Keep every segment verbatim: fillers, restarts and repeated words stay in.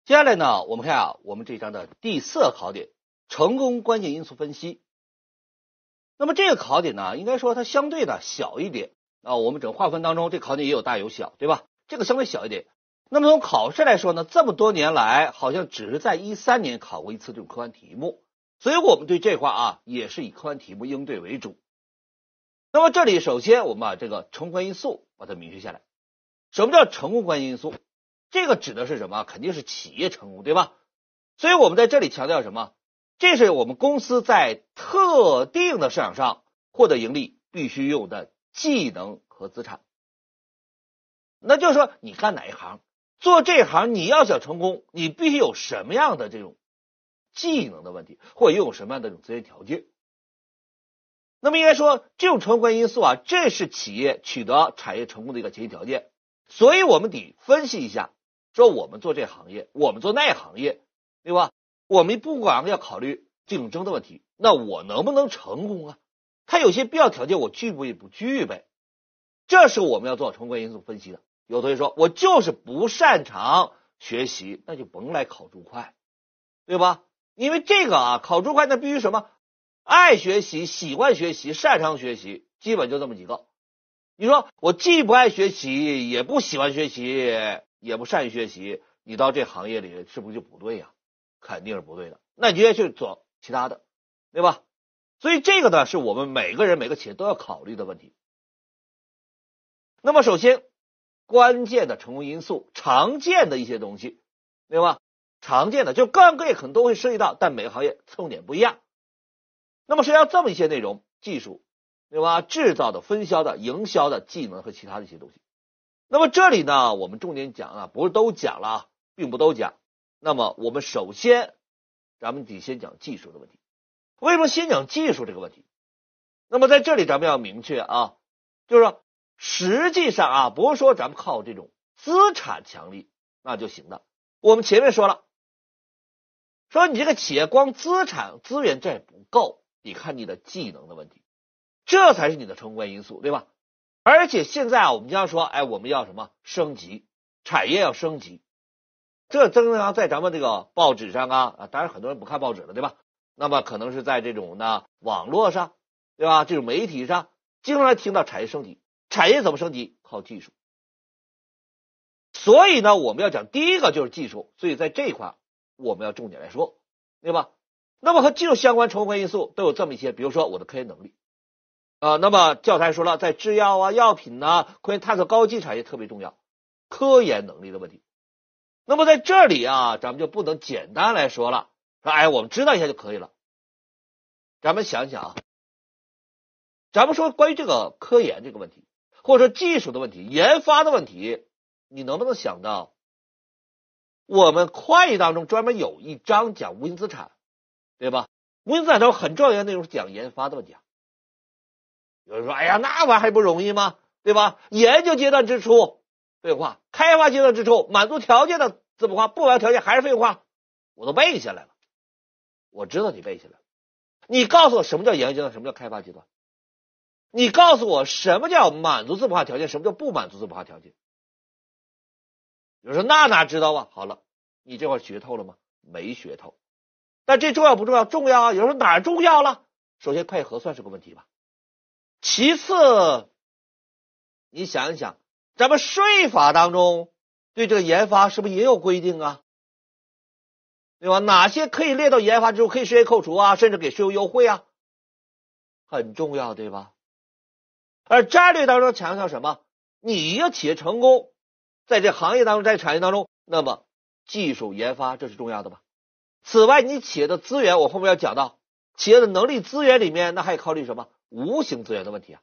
接下来呢，我们看啊，我们这章的第四个考点，成功关键因素分析。那么这个考点呢，应该说它相对的小一点啊。我们整个划分当中，这考点也有大有小，对吧？这个相对小一点。那么从考试来说呢，这么多年来，好像只是在一三年考过一次这种客观题目，所以我们对这块啊，也是以客观题目应对为主。那么这里首先我们把这个成功关键因素把它明确下来。什么叫成功关键因素？这个指的是什么？肯定是企业成功，对吧？所以我们在这里强调什么？这是我们公司在特定的市场上获得盈利必须有的技能和资产。那就是说，你干哪一行，做这行你要想成功，你必须有什么样的这种技能的问题，或者拥有什么样的这种资源条件。那么应该说，这种成功关键因素啊，这是企业取得产业成功的一个前提条件。所以我们得分析一下，说我们做这行业，我们做那行业，对吧？我们不光要考虑竞争的问题，那我能不能成功啊？它有些必要条件我具备不具备？这是我们要做成功关键因素分析的。有同学说，我就是不擅长学习，那就甭来考注会，对吧？因为这个啊，考注会那必须什么？爱学习、喜欢学习、擅长学习，基本就这么几个。你说我既不爱学习，也不喜欢学习，也不善于学习，你到这行业里是不是就不对呀？肯定是不对的。那你就要去做其他的，对吧？所以这个呢，是我们每个人每个企业都要考虑的问题。那么首先，关键的成功因素，常见的一些东西，对吧？常见的就各行各业可能都会涉及到，但每个行业侧重点不一样。那么涉及到这么一些内容，技术，对吧？制造的、分销的、营销的技能和其他的一些东西。那么这里呢，我们重点讲啊，不是都讲了啊，并不都讲。那么我们首先，咱们得先讲技术的问题。为什么先讲技术这个问题？那么在这里咱们要明确啊，就是说实际上啊，不是说咱们靠这种资产强力那就行的。我们前面说了，说你这个企业光资产资源这不够，你看你的技能的问题，这才是你的成功关键因素，对吧？而且现在啊，我们经常说，哎，我们要什么升级，产业要升级。这经常在咱们这个报纸上啊，啊，当然很多人不看报纸了，对吧？那么可能是在这种呢网络上，对吧？这种媒体上，经常听到产业升级。产业怎么升级？靠技术。所以呢，我们要讲第一个就是技术，所以在这一块我们要重点来说，对吧？那么和技术相关成功关键因素都有这么一些，比如说我的科研能力啊、呃，那么教材说了，在制药啊、药品啊、科研探索高技产业特别重要，科研能力的问题。那么在这里啊，咱们就不能简单来说了，说哎，我们知道一下就可以了。咱们想想啊，咱们说关于这个科研这个问题，或者说技术的问题、研发的问题，你能不能想到，我们会计当中专门有一章讲无形资产，对吧？无形资产中很重要的内容是讲研发的问题啊。有人说，哎呀，那玩意儿还不容易吗？对吧？研究阶段支出废话，开发阶段支出满足条件的资本化，不满足条件还是废话，我都背下来了。我知道你背下来了。你告诉我什么叫研究阶段，什么叫开发阶段？你告诉我什么叫满足资本化条件，什么叫不满足资本化条件？有人说那哪知道啊？好了，你这块学透了吗？没学透。但这重要不重要？重要啊！有人说哪儿重要了？首先会计核算是个问题吧。其次，你想一想，咱们税法当中对这个研发是不是也有规定啊？对吧？哪些可以列到研发支出，可以税前扣除啊，甚至给税务优惠啊？很重要，对吧？而战略当中强调什么？你一个企业成功，在这行业当中，在产业当中，那么技术研发这是重要的吧？此外，你企业的资源，我后面要讲到企业的能力资源里面，那还考虑什么？无形资源的问题啊，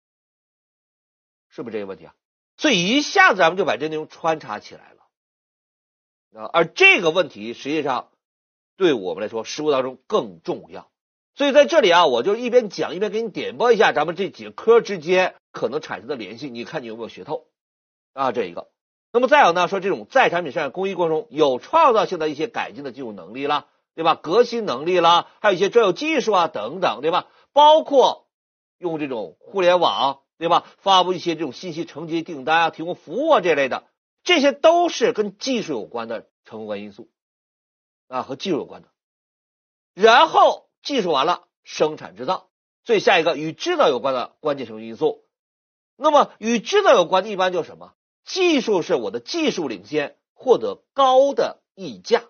是不是这个问题啊？所以一下子咱们就把这内容穿插起来了啊，而这个问题实际上对我们来说，实务当中更重要。所以在这里啊，我就一边讲一边给你点拨一下咱们这几个科之间可能产生的联系，你看你有没有学透啊？这一个。那么再有呢，说这种在产品生产工艺过程中有创造性的一些改进的技术能力啦，对吧？革新能力啦，还有一些专有技术啊等等，对吧？包括用这种互联网，对吧？发布一些这种信息承接订单啊，提供服务啊这类的，这些都是跟技术有关的成功关键因素啊，和技术有关的。然后技术完了，生产制造，所以下一个与制造有关的关键成功因素。那么与制造有关的一般就是什么？技术是我的技术领先，获得高的溢价。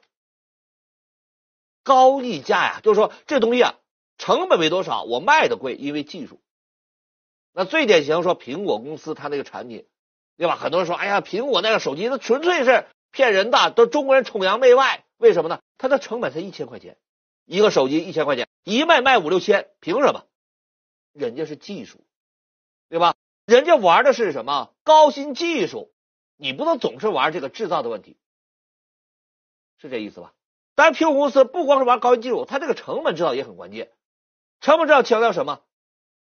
高溢价呀，就是说这东西啊，成本没多少，我卖的贵，因为技术。那最典型说苹果公司它那个产品，对吧？很多人说，哎呀，苹果那个手机那纯粹是骗人的，都中国人崇洋媚外。为什么呢？它的成本才一千块钱，一个手机一千块钱，一卖卖五六千，凭什么？人家是技术，对吧？人家玩的是什么？高新技术，你不能总是玩这个制造的问题，是这意思吧？当然，苹果公司不光是玩高新技术，它这个成本制造也很关键。成本制造强调什么？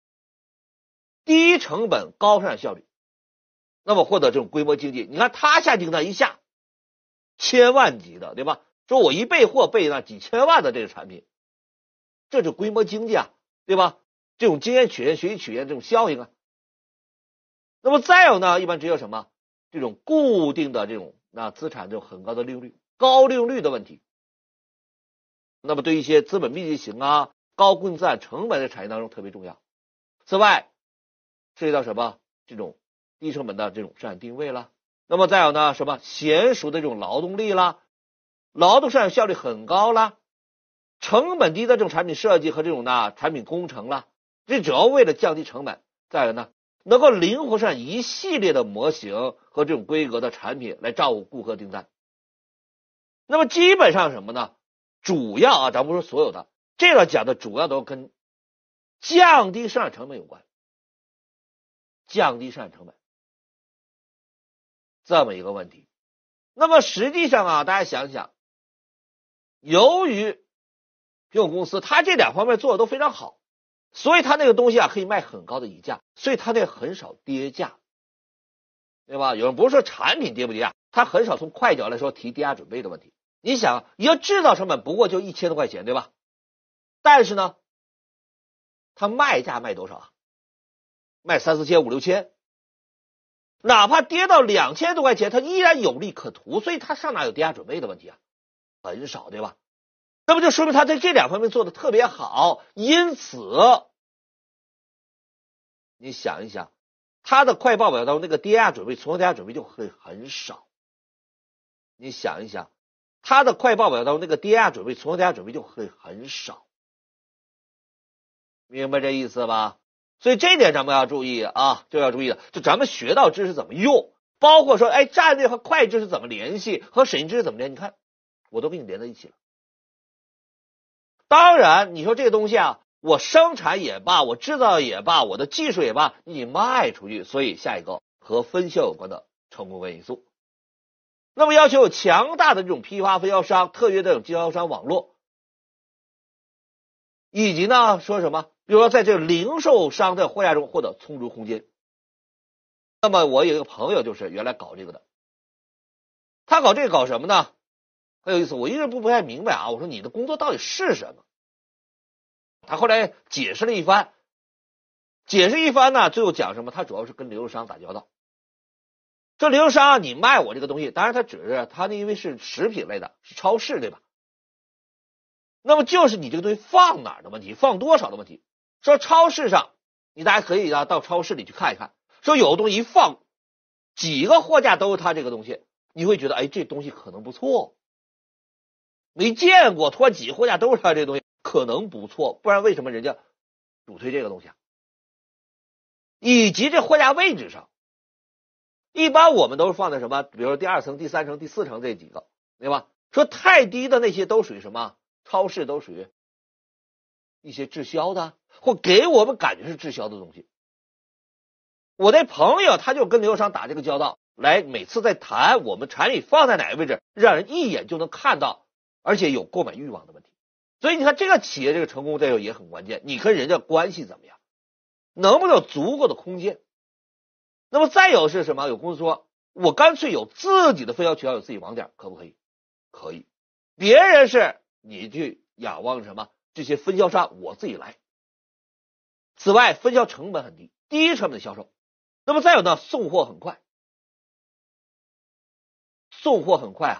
低成本高生产效率，那么获得这种规模经济。你看他下订单一下千万级的，对吧？说我一备货备那几千万的这个产品，这就规模经济啊，对吧？这种经验取验、学习取验这种效应啊。那么再有呢，一般只有什么？这种固定的这种那资产这种很高的利用率、高利用率的问题。那么对一些资本密集型啊、高固定资产成本的产业当中特别重要。此外，涉及到什么？这种低成本的这种生产定位啦。那么再有呢，什么娴熟的这种劳动力啦，劳动生产效率很高啦，成本低的这种产品设计和这种呢产品工程啦，这主要为了降低成本。再有呢，能够灵活生产一系列的模型和这种规格的产品来照顾顾客订单。那么基本上什么呢？主要啊，咱不说所有的，这个讲的主要都跟降低生产成本有关。降低生产成本这么一个问题。那么实际上啊，大家想想，由于苹果公司它这两方面做的都非常好，所以它那个东西啊可以卖很高的溢价，所以它那很少跌价，对吧？有人不是说产品跌不跌价，它很少从会计角来说提跌价准备的问题。你想，一个制造成本不过就一千多块钱，对吧？但是呢，它卖价卖多少啊？卖三四千、五六千，哪怕跌到两千多块钱，它依然有利可图，所以它上哪有跌价准备的问题啊？很少，对吧？那么就说明它在这两方面做的特别好，因此你想一想，它的快报表当中那个跌价准备、存货跌价准备就会很少。你想一想，它的快报表当中那个跌价准备、存货跌价准备就会很少，明白这意思吧？所以这一点咱们要注意啊，就要注意的，就咱们学到知识怎么用，包括说，哎，战略和会计知识怎么联系，和审计知识怎么联系，你看，我都给你连在一起了。当然，你说这个东西啊，我生产也罢，我制造也罢，我的技术也罢，你卖出去，所以下一个和分销有关的成功关键因素。那么要求有强大的这种批发分销商、特约的这种经销商网络，以及呢，说什么？比如说在这个零售商的货架中获得充足空间。那么我有一个朋友就是原来搞这个的，他搞这个搞什么呢？很有意思，我一直不不太明白啊。我说你的工作到底是什么？他后来解释了一番，解释一番呢，最后讲什么？他主要是跟零售商打交道。这零售商啊，你卖我这个东西，当然他只是他那因为是食品类的，是超市对吧？那么就是你这个东西放哪儿的问题，放多少的问题。说超市上，你大家可以啊到超市里去看一看，说有的东西一放几个货架都是他这个东西，你会觉得哎这东西可能不错，没见过突然几个货架都是他这个东西，可能不错，不然为什么人家主推这个东西啊？以及这货架位置上，一般我们都是放在什么？比如说第二层、第三层、第四层这几个，对吧？说太低的那些都属于什么？超市都属于一些滞销的，或给我们感觉是滞销的东西。我的朋友他就跟零售商打这个交道，来每次在谈我们产品放在哪个位置，让人一眼就能看到，而且有购买欲望的问题。所以你看这个企业这个成功这个也很关键，你跟人家关系怎么样，能不能有足够的空间。那么再有是什么？有公司说我干脆有自己的分销渠道，有自己网点，可不可以？可以。别人是你去仰望什么？这些分销商我自己来。此外，分销成本很低，低成本的销售。那么再有呢，送货很快，送货很快啊。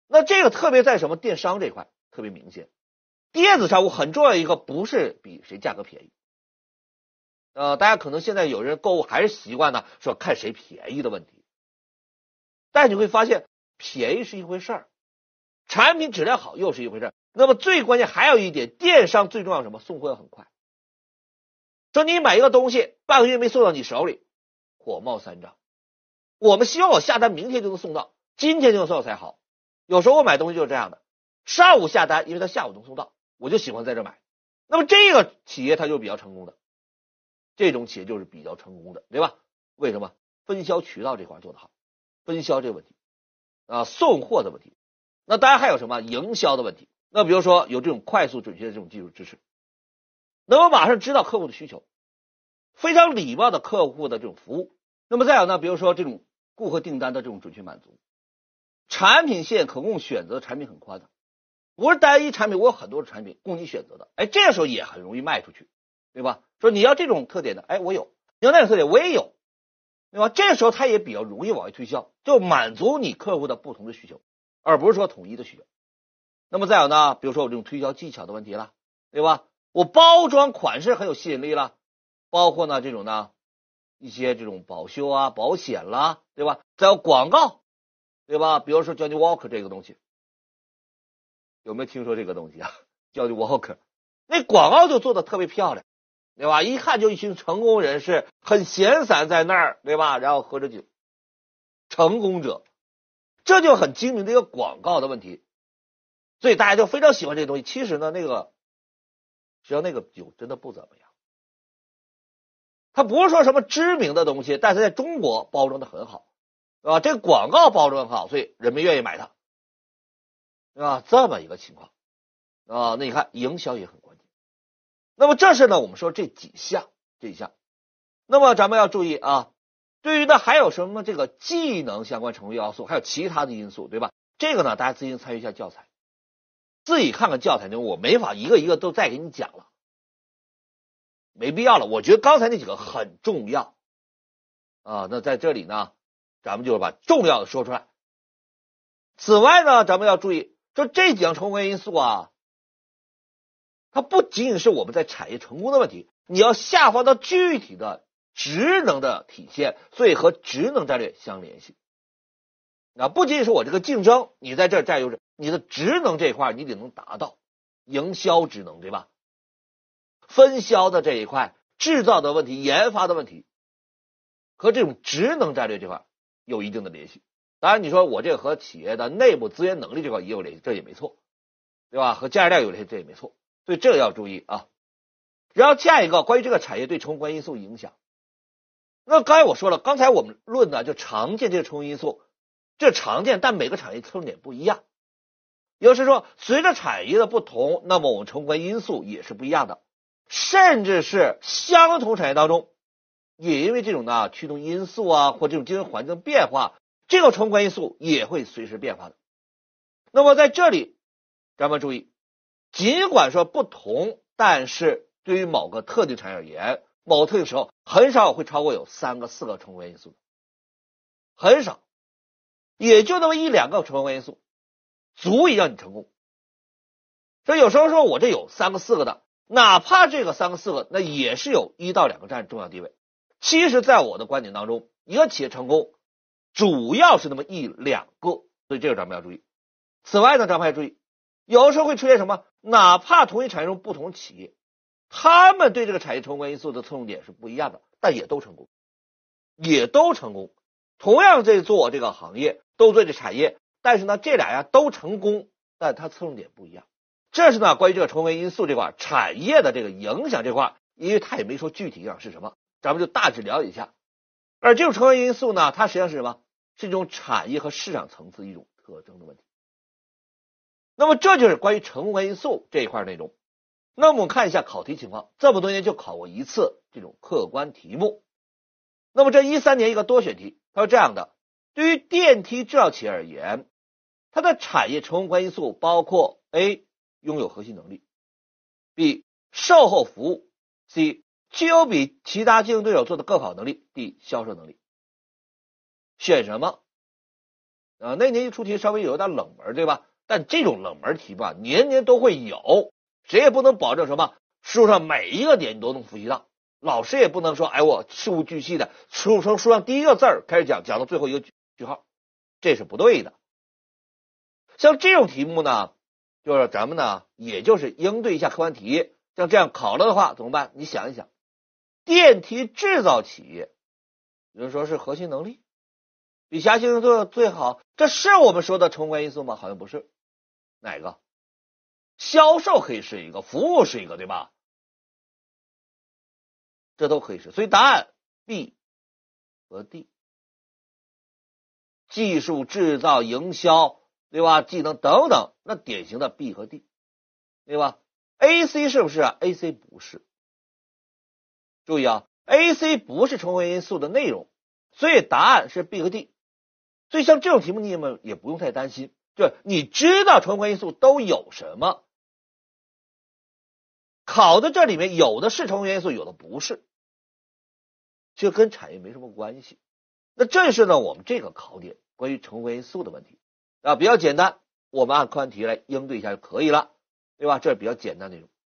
那这个特别在什么电商这块特别明显，电子商务很重要一个不是比谁价格便宜。呃，大家可能现在有人购物还是习惯呢说看谁便宜的问题，但你会发现便宜是一回事儿，产品质量好又是一回事儿。那么最关键还有一点，电商最重要什么？送货要很快。说你买一个东西半个月没送到你手里，火冒三丈。我们希望我下单明天就能送到，今天就能送到才好。有时候我买东西就是这样的，上午下单，因为他下午能送到，我就喜欢在这买。那么这个企业它就比较成功的，这种企业就是比较成功的，对吧？为什么？分销渠道这块做得好，分销这个问题啊，送货的问题。那当然还有什么营销的问题？那比如说有这种快速准确的这种技术支持，能够马上知道客户的需求，非常礼貌的客户的这种服务。那么再有呢，比如说这种顾客订单的这种准确满足，产品线可供选择的产品很宽的，不是单一产品，我有很多的产品供你选择的，哎，这个时候也很容易卖出去，对吧？说你要这种特点的，哎，我有；你要那种特点，我也有，对吧？这个时候它也比较容易往外推销，就满足你客户的不同的需求，而不是说统一的需求。那么再有呢，比如说我这种推销技巧的问题了，对吧？我包装款式很有吸引力了，包括呢这种呢一些这种保修啊、保险啦，对吧？再有广告，对吧？比如说 Johnny Walker 这个东西，有没有听说这个东西啊 ？Johnny Walker 那广告就做的特别漂亮，对吧？一看就一群成功人士，很闲散在那儿，对吧？然后喝着酒，成功者，这就很精明的一个广告的问题。所以大家就非常喜欢这个东西。其实呢，那个实际上那个酒真的不怎么样，它不是说什么知名的东西，但是在中国包装的很好，对吧？这个广告包装很好，所以人们愿意买它，对吧？这么一个情况啊，那你看营销也很关键。那么这是呢，我们说这几项，这几项。那么咱们要注意啊，对于呢还有什么这个技能相关成分要素，还有其他的因素，对吧？这个呢，大家自行参与一下教材。自己看看教材中，我没法一个一个都再给你讲了，没必要了。我觉得刚才那几个很重要啊，那在这里呢，咱们就把重要的说出来。此外呢，咱们要注意，说这几项成功因素啊，它不仅仅是我们在产业成功的问题，你要下放到具体的职能的体现，所以和职能战略相联系。啊，不仅仅是我这个竞争，你在这儿占优势，你的职能这一块你得能达到，营销职能，对吧？分销的这一块，制造的问题，研发的问题，和这种职能战略这块有一定的联系。当然，你说我这个和企业的内部资源能力这块也有联系，这也没错，对吧？和价值链有联系，这也没错，所以这个要注意啊。然后下一个关于这个产业对成功关键因素影响，那刚才我说了，刚才我们论的就常见这个成功因素。这常见，但每个产业侧重点不一样。也就是说，随着产业的不同，那么我们成功关键因素也是不一样的，甚至是相同产业当中，也因为这种呢驱动因素啊，或这种经营环境的变化，这个成功关键因素也会随时变化的。那么在这里，咱们注意，尽管说不同，但是对于某个特定产业而言，某个特定时候，很少会超过有三个、四个成功关键因素，很少。也就那么一两个成功关键因素，足以让你成功。所以有时候说我这有三个四个的，哪怕这个三个四个，那也是有一到两个占重要地位。其实在我的观点当中，一个企业成功主要是那么一两个，所以这个咱们要注意。此外呢，咱们还注意，有的时候会出现什么？哪怕同一产业中不同企业，他们对这个产业成功关键因素的侧重点是不一样的，但也都成功，也都成功。同样在做这个行业，都做这产业，但是呢，这俩呀都成功，但它侧重点不一样。这是呢关于这个成功因素这块产业的这个影响这块，因为它也没说具体影响是什么，咱们就大致了解一下。而这种成功因素呢，它实际上是什么？是一种产业和市场层次一种特征的问题。那么这就是关于成功因素这一块内容。那么我们看一下考题情况，这么多年就考过一次这种客观题目。那么这一三年一个多选题，它是这样的：对于电梯制造企业而言，它的产业成功关键因素包括 A. 拥有核心能力， B. 售后服务， C. 具有比其他竞争对手做的更好能力， D. 销售能力。选什么？ 啊，那年一出题稍微有点冷门，对吧？但这种冷门题吧，年年都会有，谁也不能保证什么书上每一个点你都能复习到，老师也不能说，哎，我事无巨细的书从书上第一个字儿开始讲，讲到最后一个句号，这是不对的。像这种题目呢，就是咱们呢，也就是应对一下客观题，像这样考了的话怎么办？你想一想，电梯制造企业，有人说是核心能力，比其他竞争对手最好，这是我们说的成功关键因素吗？好像不是。哪个？销售可以是一个，服务是一个，对吧？这都可以是，所以答案 B 和 D。技术、制造、营销，对吧？技能等等，那典型的 B 和 D， 对吧 ？A、C 是不是啊 ？A、C 不是。注意啊 ，A、C 不是成功因素的内容，所以答案是 B 和 D。所以像这种题目你们也不用太担心，就是你知道成功因素都有什么，考的这里面有的是成功因素，有的不是，这跟产业没什么关系。那这是呢我们这个考点关于成功因素的问题啊，比较简单，我们按课文题来应对一下就可以了，对吧？这是比较简单的内容。